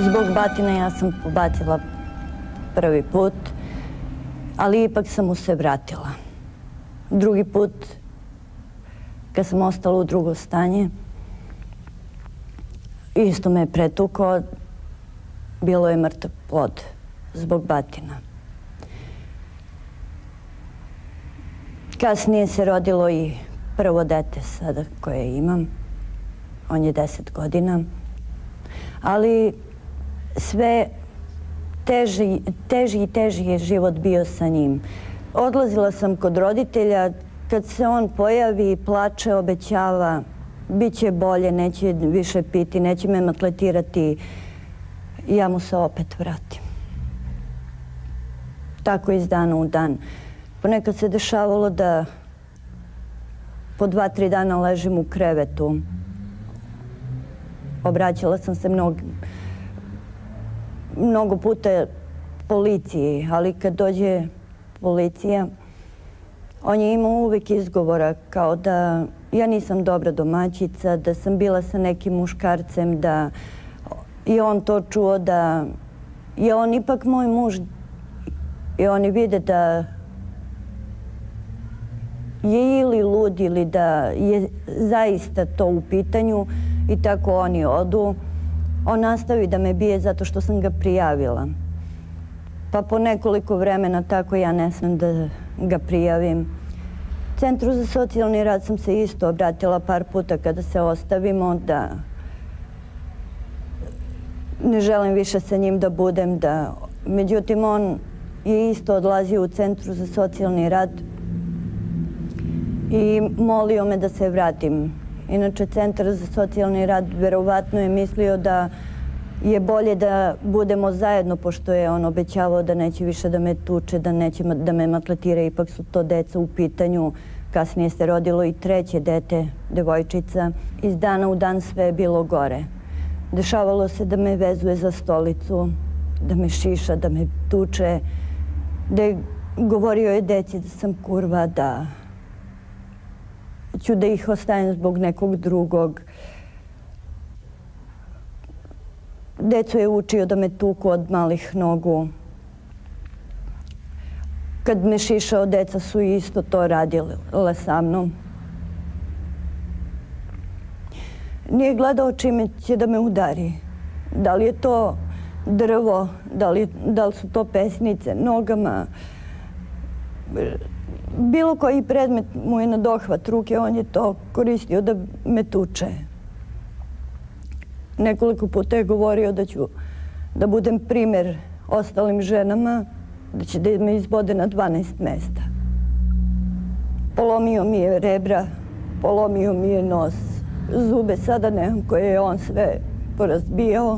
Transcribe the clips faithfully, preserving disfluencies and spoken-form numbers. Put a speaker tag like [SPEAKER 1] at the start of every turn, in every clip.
[SPEAKER 1] Zbog batina ja sam pobacila prvi put, ali ipak sam mu se vratila. Drugi put, kad sam ostala u drugo stanje, isto me je pretukao, bilo je mrtav plod zbog batina. Kasnije se rodilo i prvo dete sada koje imam. On je deset godina. Ali sve teži, teži i teži je život bio sa njim. Odlazila sam kod roditelja, kad se on pojavi, plače, obećava, bit će bolje, neće više piti, neće me matletirati. Ja mu se opet vratim. Tako iz dana u dan. Ponekad se dešavalo da po dva, tri dana ležim u krevetu. Obraćala sam se mnogo, mnogo puta policiji, ali kad dođe policija, on je imao uvijek izgovora kao da ja nisam dobra domaćica, da sam bila sa nekim muškarcem, da je on to čuo, da je on ipak moj muž i oni vide da je ili lud ili da je zaista to u pitanju i tako oni odu. On nastavi da me bije zato što sam ga prijavila. Pa po nekoliko vremena tako ja ne znam da ga prijavim. Centru za socijalni rad sam se isto obratila par puta kada se ostavimo, da ne želim više sa njim da budem. Da... Međutim, on je isto odlazio u Centru za socijalni rad i molio me da se vratim. Inače, Centar za socijalni rad verovatno je mislio da je bolje da budemo zajedno, pošto je on obećavao da neće više da me tuče, da neće da me matletira. Ipak su to deca u pitanju. Kasnije se rodilo i treće dete, devojčica. Iz dana u dan sve je bilo gore. Dešavalo se da me vezuje za stolicu, da me šiša, da me tuče, da je govorio je deci da sam kurva, da ću da ih ostavim zbog nekog drugog. Decu je učio da me tuku od malih nogu. Kad me šišao, deca su isto to radile sa mnom. Nije gledao čime će da me udari. Da li je to drvo, da li, da li su to pesnice, nogama. Bilo koji predmet mu je na dohvat ruke, on je to koristio da me tuče. Nekoliko puta je govorio da ću da budem primer ostalim ženama, da će da me izbode na dvanaest mesta. Polomio mi je rebra, polomio mi je nos, zube sada nemam koje je on sve porazbijao.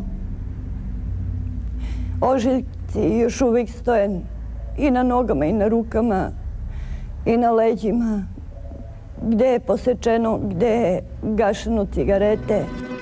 [SPEAKER 1] Ožiljci još uvijek stoje i na nogama i na rukama i na leđima, gde je posečeno, gde je gašeno cigarete.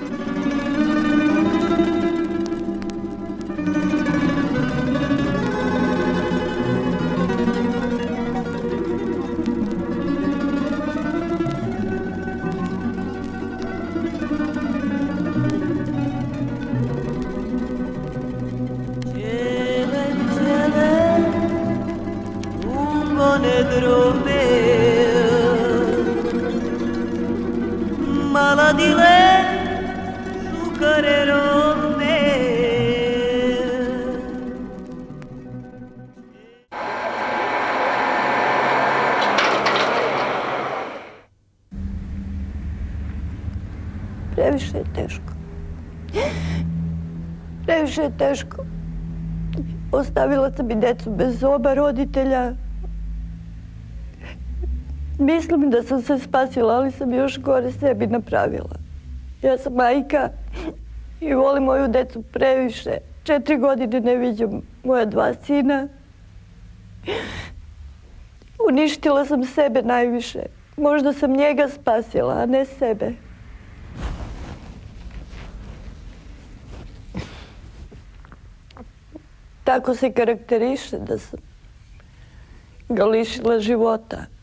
[SPEAKER 1] Previše je teško. Previše je teško. Ostavila sam i decu bez oba roditelja. Mislim da sam se spasila, ali sam još gore sebi napravila. Ja sam majka i volim moju decu previše. Četiri godine ne viđam moja dva sina. Uništila sam sebe najviše. Možda sam njega spasila, a ne sebe. Tako se karakteriše da sam ga lišila života.